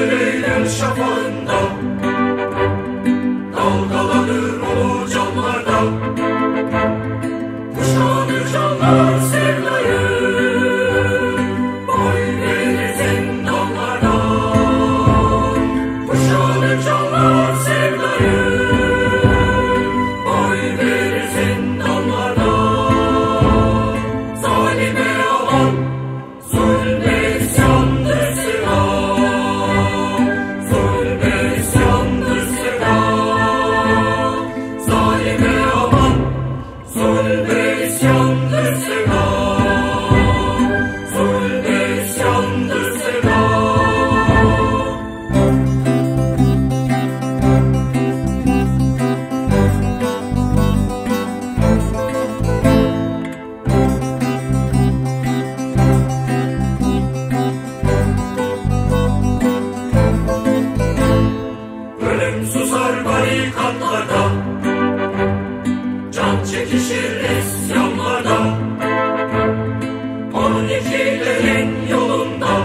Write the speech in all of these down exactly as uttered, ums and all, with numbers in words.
Uyanır Eylül şafağında, dalgalanır ulu camlarda. Kuşanır canlar sevdayı, boy verir zindanlardan. Kuşanır canlar sevdayı, boy verir zindanlardan. Zalime alan zulme isyandır sıra, zulme isyandır sıra. Zalime alan zulme isyandır sıra, zulme isyandır sıra. Ölüm susar barikatlarda, can çekişir isyanlarda. On ikilerin yolunda,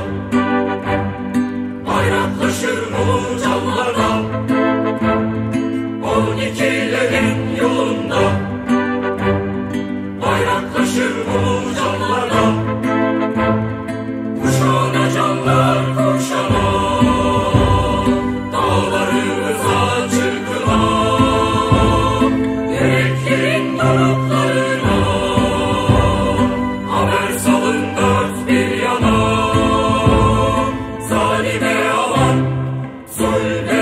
bayraklaşır ulu canlarda. On ikilerin yolunda, bayraklaşır ulu canlarda. Kuşana canlar kuşana, dağlarımıza çırpıla. Yüreklerin doruklarına, haber salın dört bir yana. Zalime alan zulme